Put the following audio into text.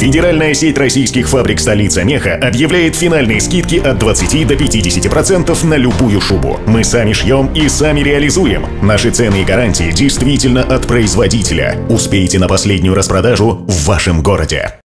Федеральная сеть российских фабрик «Столица меха» объявляет финальные скидки от 20 до 50% на любую шубу. Мы сами шьем и сами реализуем. Наши цены и гарантии действительно от производителя. Успейте на последнюю распродажу в вашем городе.